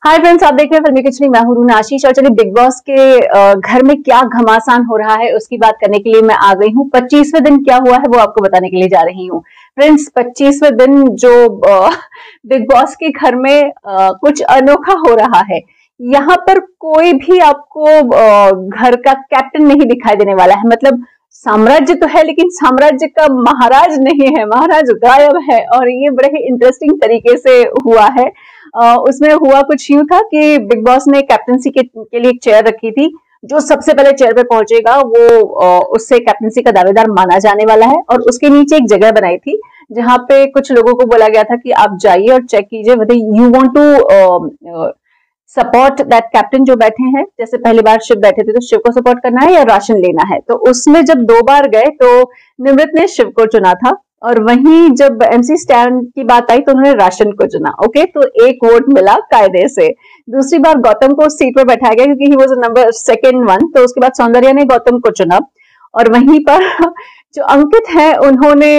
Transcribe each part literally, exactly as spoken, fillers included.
Hi friends, आप देख रहे हैं फिल्मी किचनी। मैं हूं रूना आशीष और चलिए बिग बॉस के घर में क्या घमासान हो रहा है उसकी बात करने के लिए मैं आ गई हूँ। पच्चीसवें दिन क्या हुआ है वो आपको बताने के लिए जा रही हूँ। फ्रेंड्स, पच्चीसवें दिन जो बिग बॉस के घर में आ, कुछ अनोखा हो रहा है। यहाँ पर कोई भी आपको आ, घर का कैप्टन नहीं दिखाई देने वाला है। मतलब साम्राज्य तो है लेकिन साम्राज्य का महाराज नहीं है, महाराज गायब है। और ये बड़े ही इंटरेस्टिंग तरीके से हुआ है। Uh, उसमें हुआ कुछ यूं था कि बिग बॉस ने कैप्टनसी के, के लिए एक चेयर रखी थी। जो सबसे पहले चेयर पे पहुंचेगा वो uh, उससे कैप्टनसी का दावेदार माना जाने वाला है। और उसके नीचे एक जगह बनाई थी जहां पे कुछ लोगों को बोला गया था कि आप जाइए और चेक कीजिए whether you want to support that captain जो बैठे हैं। जैसे पहली बार शिव बैठे थे तो शिव को सपोर्ट करना है या राशन लेना है। तो उसमें जब दो बार गए तो निमृत ने शिव को चुना था और वहीं जब एमसी स्टैंड की बात आई तो उन्होंने राशन को चुना। ओके, तो एक वोट मिला कायदे से। दूसरी बार गौतम को सीट पर बैठाया गया क्योंकि he was number second one. तो उसके बाद सौंदर्या ने गौतम को चुना और वहीं पर जो अंकित हैं उन्होंने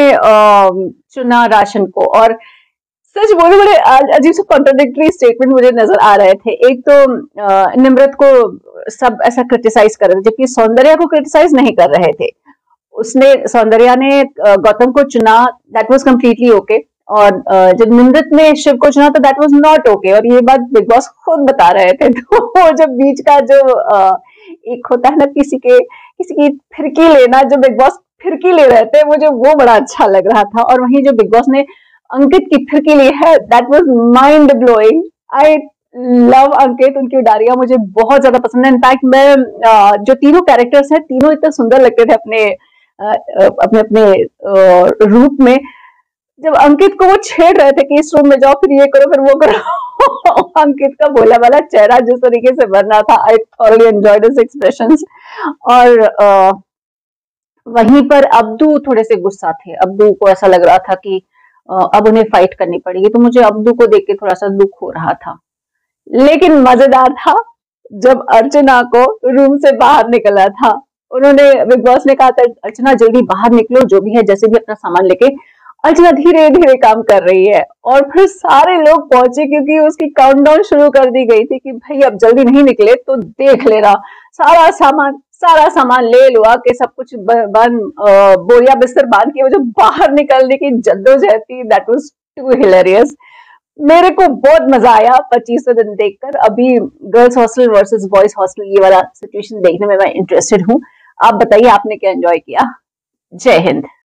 चुना राशन को। और सच बोले बड़े अजीब से कॉन्ट्राडिक्टरी स्टेटमेंट मुझे नजर आ रहे थे। एक तो निमृत को सब ऐसा क्रिटिसाइज कर रहे थे जबकि सौंदर्या को क्रिटिसाइज नहीं कर रहे थे। उसने सौंदर्या ने गौतम को चुना, दैट वाज कम्प्लीटली ओके। और जब निमृत ने शिव को चुना तो दैट वाज नॉट ओके। और ये बात बिग बॉस खुद बता रहे थे। तो वो जब बीच का जो एक होता है ना किसी के किसी की फिरकी लेना, जो बिग बॉस फिरकी ले रहे थे मुझे वो बड़ा अच्छा लग रहा था। और वहीं जो बिग बॉस ने अंकित की फिरकी ली है that was mind blowing. I love Ankit, उनकी उडारियां मुझे बहुत ज्यादा पसंद है। इनफैक्ट मैं जो तीनों कैरेक्टर्स हैं तीनों इतने सुंदर लगते थे अपने अपने अपने रूप में। जब अंकित को वो छेड़ रहे थे कि इस रूम में जाओ फिर ये करो फिर वो करो अंकित का भोला वाला चेहरा जिस तरीके से बना था, I thoroughly enjoyed his expressions. और आ, वहीं पर अब्दू थोड़े से गुस्सा थे। अब्दू को ऐसा लग रहा था कि आ, अब उन्हें फाइट करनी पड़ेगी। तो मुझे अब्दू को देख के थोड़ा सा दुख हो रहा था। लेकिन मजेदार था जब अर्चना को रूम से बाहर निकला था। उन्होंने बिग बॉस ने कहा था अर्चना जल्दी बाहर निकलो, जो भी है जैसे भी अपना सामान लेके। अर्चना धीरे धीरे काम कर रही है और फिर सारे लोग पहुंचे क्योंकि उसकी काउंटडाउन शुरू कर दी गई थी कि भाई अब जल्दी नहीं निकले तो देख लेना सारा सामान सारा सामान ले लो आके सब कुछ बंद बोरिया बिस्तर बांध के वो जो बाहर निकलने की जद्दोजहद थी दैट वाज टू हिलेरियस। मेरे को बहुत मजा आया पच्चीसवें दिन देखकर। अभी girls hostel versus boys hostel ये वाला सिचुएशन देखने में मैं इंटरेस्टेड हूँ। आप बताइए आपने क्या एंजॉय किया। जय हिंद।